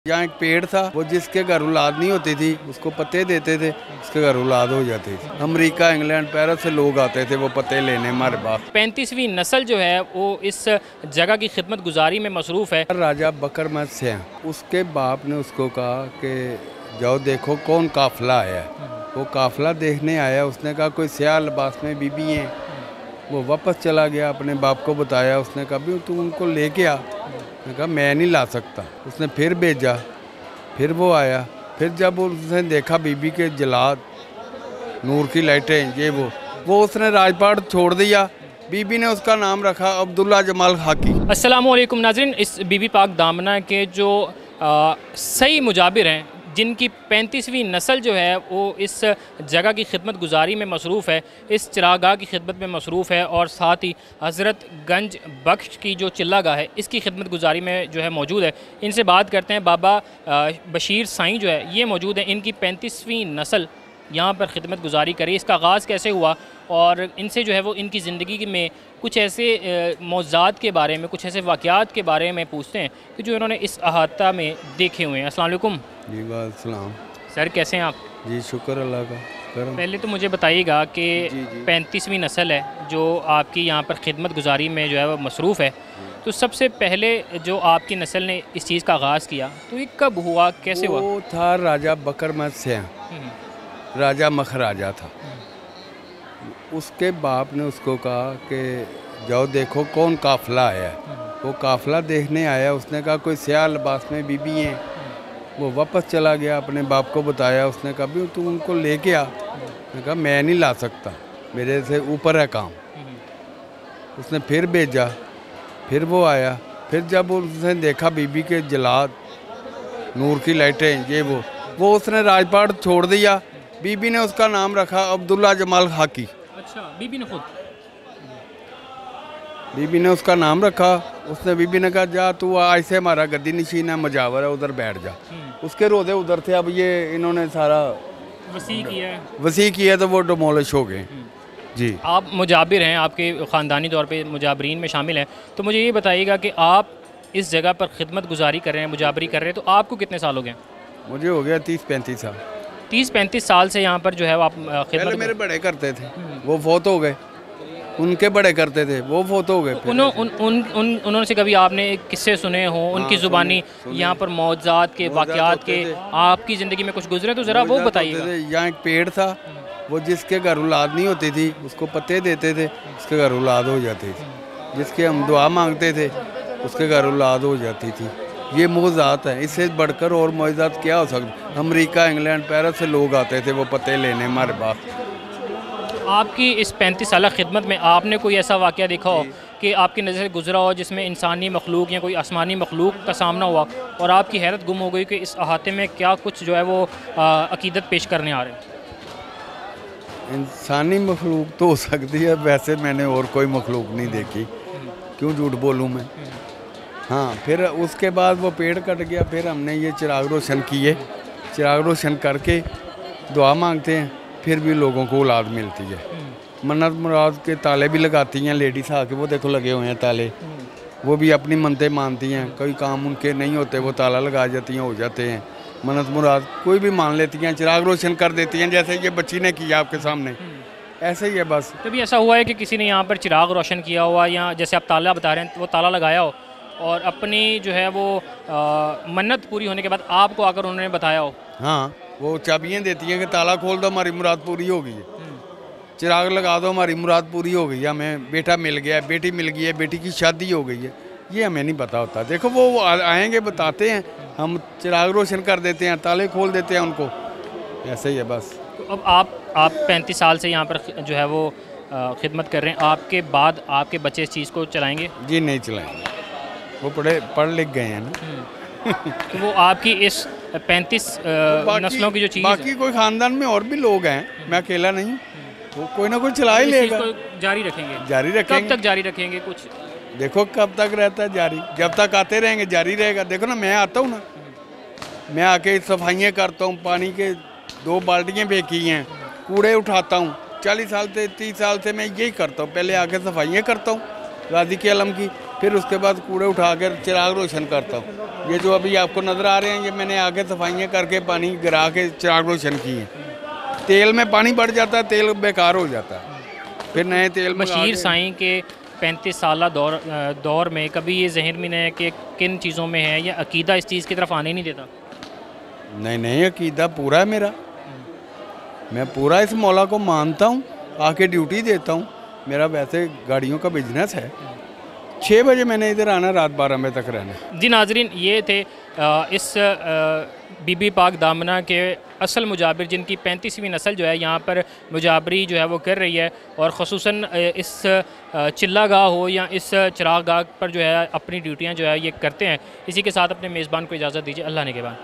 यहाँ एक पेड़ था, वो जिसके घर औलाद नहीं होती थी उसको पत्ते देते थे, उसके घर औलाद हो जाती थी। अमेरिका, इंग्लैंड, पेरिस से लोग आते थे वो पत्ते लेने हमारे पास। 35वीं नस्ल जो है वो इस जगह की खिदमत गुजारी में मसरूफ़ है। राजा बकर मत से उसके बाप ने उसको कहा कि जाओ देखो कौन काफिला आया है। वो काफिला देखने आया, उसने कहा कोई स्याह लिबास में बीबी हैं। वो वापस चला गया, अपने बाप को बताया, उसने कहा भी तू उनको लेके आ। मैं कहा मैं नहीं ला सकता। उसने फिर भेजा, फिर वो आया। फिर जब उसने देखा बीबी के जलाद, नूर की लाइटें, ये वो उसने राजपाट छोड़ दिया। बीबी ने उसका नाम रखा अब्दुल्ला जमाल खाकी। अस्सलामुअलैकुम नाज़रीन, इस बीबी पाक दामना के जो सही मुजाबिर हैं, जिनकी 35वीं नस्ल जो है वो इस जगह की खिदमत गुजारी में मसरूफ़ है, इस चिरागाह की खिदमत में मसरूफ़ है और साथ ही हज़रत गंज बख्श की जो चिल्लागाह है इसकी खिदमत गुजारी में जो है मौजूद है। इनसे बात करते हैं। बाबा बशीर साईं जो है ये मौजूद है, इनकी 35वीं नस्ल यहाँ पर खिदमत गुजारी करी। इसका आगाज़ कैसे हुआ और इनसे जो है वो इनकी ज़िंदगी में कुछ ऐसे मौज़ात के बारे में, कुछ ऐसे वाक़यात के बारे में पूछते हैं कि जो इन्होंने इस अहाता में देखे हुए हैं। अस्सलाम वालेकुम। जी वालेकुम सर, कैसे हैं आप? जी शुक्र अल्लाह का। पहले तो मुझे बताइएगा कि 35वीं नस्ल है जो आपकी यहाँ पर खिदमत गुजारी में जो है वो मसरूफ़ है, तो सबसे पहले जो आपकी नस्ल ने इस चीज़ का आगाज़ किया तो ये कब हुआ, कैसे हुआ? वो था राजा बकर मत से, राजा मखराजा था। उसके बाप ने उसको कहा कि जाओ देखो कौन काफिला आया है। वो काफिला देखने आया, उसने कहा कोई स्याह लिबास में बीबी हैं। वो वापस चला गया, अपने बाप को बताया, उसने कहा भी तू उनको लेके आ। मैं कहा मैं नहीं ला सकता, मेरे से ऊपर है काम। उसने फिर भेजा, फिर वो आया। फिर जब उसने देखा बीबी के जलाद, नूर की लाइटें, ये वो उसने राजपाट छोड़ दिया। बीबी ने उसका नाम रखा अब्दुल्ला जमाल खाकी। अच्छा, बीबी ने खुद? बीबी ने उसका नाम रखा। उसने बीबी ने कहा जा तू आज से हमारा गद्दी नशीन है, मजावर है, उधर बैठ जा। उसके रोज़े उधर थे, अब ये इन्होंने सारा वसी किया तो वो डिमोलिश हो गए। जी, आप मुजाबिर हैं, आपके ख़ानदानी तौर पे मुजाबरीन में शामिल हैं, तो मुझे ये बताइएगा कि आप इस जगह पर खिदमत गुजारी कर रहे हैं, मुजाबरी कर रहे हैं, तो आपको कितने साल हो गए? मुझे हो गया 30-35 साल। 30-35 साल से यहाँ पर जो है आप पहले मेरे बड़े करते थे, वो फौत हो गए। उनके बड़े करते थे, वो फौत हो गए। उन्होंने से कभी आपने किस्से सुने हों उनकी ज़ुबानी, यहाँ पर मौज़ात के, वाक़यात के, आपकी ज़िंदगी में कुछ गुजरे तो ज़रा वो बताइएगा। यहाँ एक पेड़ था, वो जिसके घर औलाद नहीं होती थी उसको पत्ते देते थे, उसके घर औलाद हो जाती थी। जिसके हम दुआ मांगते थे उसके घर औलाद हो जाती थी। ये मौज़ात है, इससे बढ़कर और मौज़ात क्या हो सकती। अमेरिका, इंग्लैंड, पेरिस से लोग आते थे वो पत्ते लेने हमारे पास। आपकी इस 35 साल खिदमत में आपने कोई ऐसा वाक़या देखा हो कि आपकी नज़र से गुजरा हो जिसमें इंसानी मखलूक या कोई आसमानी मखलूक का सामना हुआ और आपकी हैरत गुम हो गई कि इस अहाते में क्या कुछ जो है वो अकीदत पेश करने आ रहे हैं? इंसानी मखलूक तो हो सकती है, वैसे मैंने और कोई मखलूक नहीं देखी, क्यों झूठ बोलूँ मैं। हाँ, फिर उसके बाद वो पेड़ कट गया, फिर हमने ये चिराग रोशन किए। चिराग रोशन करके दुआ मांगते हैं, फिर भी लोगों को औलाद मिलती है। मन्नत मुराद के ताले भी लगाती हैं लेडीज़ आके, वो देखो लगे हुए हैं ताले। वो भी अपनी मन्नतें मानती हैं, कोई काम उनके नहीं होते वो ताला लगा जाती हैं, हो जाते हैं। मन्नत मुराद कोई भी मान लेती हैं, चिराग रोशन कर देती हैं, जैसे ये बच्ची ने किया आपके सामने, ऐसे ही है बस। कभी ऐसा हुआ है कि किसी ने यहाँ पर चिराग रोशन किया हुआ या जैसे आप ताला बता रहे हैं वो ताला लगाया हो और अपनी जो है वो मन्नत पूरी होने के बाद आपको आकर उन्होंने बताया हो? हाँ, वो चाबियाँ देती हैं कि ताला खोल दो हमारी मुराद पूरी हो गई है, चिराग लगा दो हमारी मुराद पूरी हो गई है, हमें बेटा मिल गया है, बेटी मिल गई है, बेटी की शादी हो गई है। ये हमें नहीं पता होता। देखो वो आएंगे बताते हैं, हम चिराग रोशन कर देते हैं, ताले खोल देते हैं उनको, ऐसे ही है बस। तो अब आप 35 साल से यहाँ पर जो है वो खिदमत कर रहे हैं, आपके बाद आपके बच्चे इस चीज़ को चलाएँगे? जी नहीं चलाएँगे, वो पढ़ लिख गए हैं ना। तो वो आपकी इस 35 नस्लों की जो चीज़, बाकी कोई ख़ानदान में और भी लोग हैं, मैं अकेला नहीं, वो कोई ना कोई चला ही लेगा। जारी रखेंगे? जारी रखेंगे। कब तक जारी रखेंगे? कुछ देखो कब तक रहता है जारी, जब तक आते रहेंगे जारी रहेगा। देखो ना, मैं आता हूँ ना, मैं आके सफाइयाँ करता हूँ, पानी के 2 बाल्टियाँ फेंकी हैं, कूड़े उठाता हूँ। 40 साल से 30 साल से मैं यही करता हूँ, पहले आके सफाइयाँ करता हूँ गाजी के आलम की, फिर उसके बाद कूड़े उठा कर चिराग रोशन करता हूँ। ये जो अभी आपको नज़र आ रहे हैं, ये मैंने आगे सफाइयाँ करके पानी गिरा के चिराग रोशन किए। तेल में पानी बढ़ जाता है, तेल बेकार हो जाता है, फिर नए तेल में बशीर साईं के 35 साल दौर में कभी ये जहन में नहीं है कि किन चीज़ों में है, या अकीदा इस चीज़ की तरफ आने नहीं देता? नहीं, अकीदा पूरा है मेरा। मैं पूरा इस मौला को मानता हूँ, आके ड्यूटी देता हूँ। मेरा वैसे गाड़ियों का बिजनेस है। 6 बजे मैंने इधर आना, रात 12 बजे तक रहना। जी नाजरीन, ये थे इस बीबी पाक दामना के असल मुजाबिर, जिनकी 35वीं नस्ल जो है यहाँ पर मुजाबरी जो है वो कर रही है, और ख़ुसूसन इस चिल्लागाह हो या इस चिरागाह पर जो है अपनी ड्यूटियाँ जो है ये करते हैं। इसी के साथ अपने मेज़बान को इजाज़त दीजिए। अल्लाह ने के बाद।